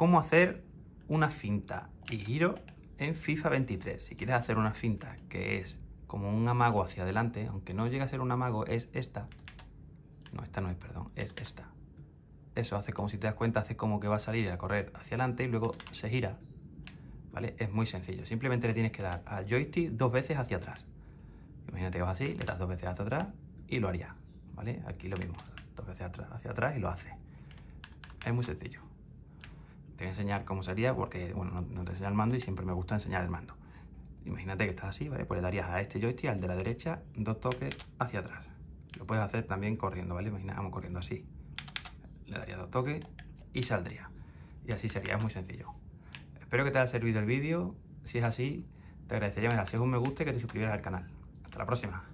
cómo hacer una finta y giro en FIFA 23. Si quieres hacer una finta que es como un amago hacia adelante, aunque no llega a ser un amago, es esta. No, esta no es, perdón, es esta. Eso hace como, si te das cuenta, hace como que va a salir a correr hacia adelante y luego se gira. ¿Vale? Es muy sencillo. Simplemente le tienes que dar al joystick 2 veces hacia atrás. Imagínate que vas así, le das 2 veces hacia atrás y lo haría. ¿Vale? Aquí lo mismo. 2 veces hacia atrás y lo hace. Es muy sencillo. Te voy a enseñar cómo sería porque, bueno, no te enseño el mando y siempre me gusta enseñar el mando. Imagínate que estás así, ¿vale? Pues le darías a este joystick, al de la derecha, 2 toques hacia atrás. Lo puedes hacer también corriendo, ¿vale? Imaginamos corriendo así. Le daría 2 toques y saldría. Y así sería, es muy sencillo. Espero que te haya servido el vídeo. Si es así, te agradecería, si es un me gusta, que te suscribieras al canal. Hasta la próxima.